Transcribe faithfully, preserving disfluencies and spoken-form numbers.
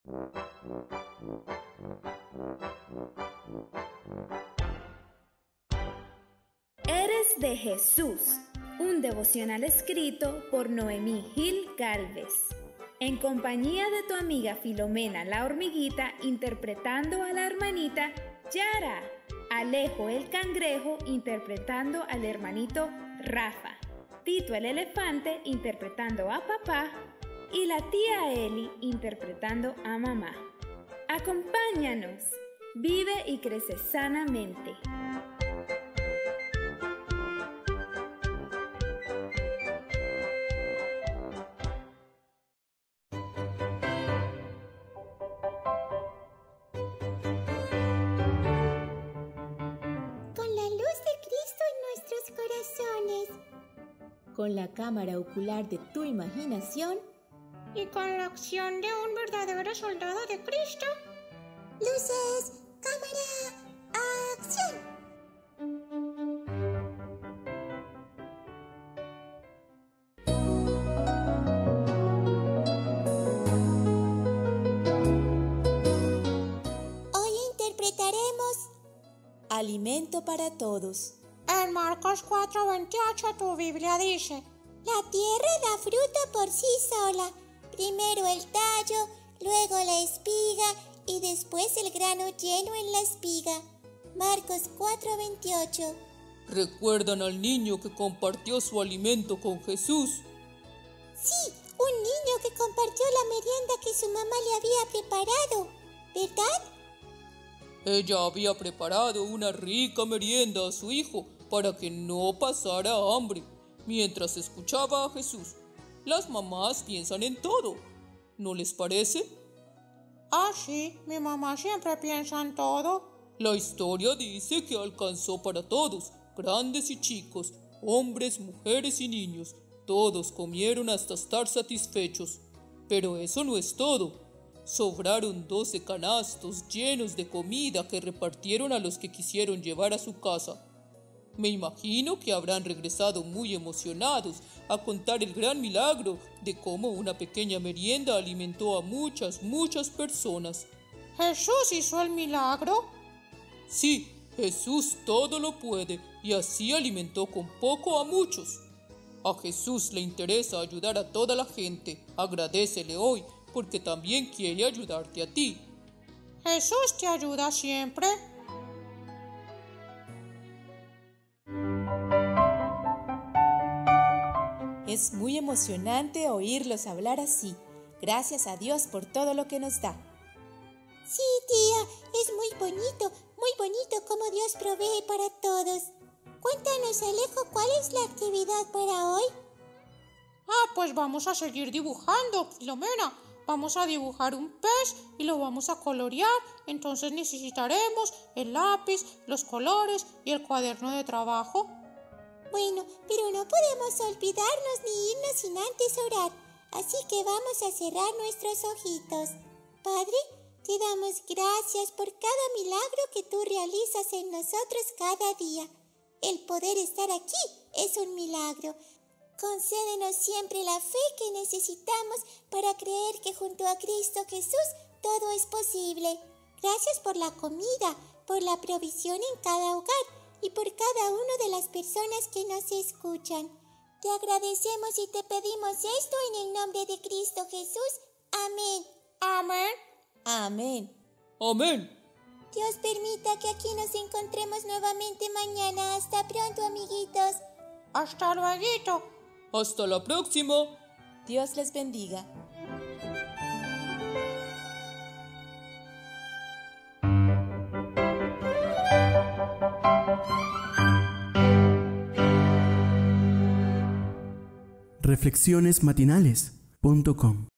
Eres de Jesús, un devocional escrito por Noemí Gil Gálvez, en compañía de tu amiga Filomena la hormiguita interpretando a la hermanita Yara, Alejo el cangrejo interpretando al hermanito Rafa, Tito el elefante interpretando a papá y la tía Eli interpretando a mamá. Acompáñanos, vive y crece sanamente. Con la cámara ocular de tu imaginación y con la acción de un verdadero soldado de Cristo. Luces, cámara, acción. Hoy interpretaremos Alimento para Todos. En Marcos cuatro veintiocho tu Biblia dice: la tierra da fruto por sí sola, primero el tallo, luego la espiga y después el grano lleno en la espiga. Marcos cuatro veintiocho. ¿Recuerdan al niño que compartió su alimento con Jesús? Sí, un niño que compartió la merienda que su mamá le había preparado, ¿verdad? Ella había preparado una rica merienda a su hijo para que no pasara hambre mientras escuchaba a Jesús. Las mamás piensan en todo, ¿no les parece? Ah, sí, mi mamá siempre piensa en todo. La historia dice que alcanzó para todos, grandes y chicos, hombres, mujeres y niños. Todos comieron hasta estar satisfechos. Pero eso no es todo. Sobraron doce canastos llenos de comida que repartieron a los que quisieron llevar a su casa. Me imagino que habrán regresado muy emocionados a contar el gran milagro de cómo una pequeña merienda alimentó a muchas, muchas personas. ¿Jesús hizo el milagro? Sí, Jesús todo lo puede y así alimentó con poco a muchos. A Jesús le interesa ayudar a toda la gente. Agradécele hoy porque también quiere ayudarte a ti. Jesús te ayuda siempre. Es muy emocionante oírlos hablar así. Gracias a Dios por todo lo que nos da. Sí, tía, es muy bonito, muy bonito cómo Dios provee para todos. Cuéntanos, Alejo, ¿cuál es la actividad para hoy? Ah, pues vamos a seguir dibujando, Filomena. Vamos a dibujar un pez y lo vamos a colorear. Entonces necesitaremos el lápiz, los colores y el cuaderno de trabajo. Bueno, pero no podemos olvidarnos ni irnos sin antes orar. Así que vamos a cerrar nuestros ojitos. Padre, te damos gracias por cada milagro que tú realizas en nosotros cada día. El poder estar aquí es un milagro. Concédenos siempre la fe que necesitamos para creer que junto a Cristo Jesús todo es posible. Gracias por la comida, por la provisión en cada hogar y por cada una de las personas que nos escuchan. Te agradecemos y te pedimos esto en el nombre de Cristo Jesús. Amén. Amén. Amén. Amén. Dios permita que aquí nos encontremos nuevamente mañana. Hasta pronto, amiguitos. Hasta luego. Hasta la próxima. Dios les bendiga. reflexiones matinales punto com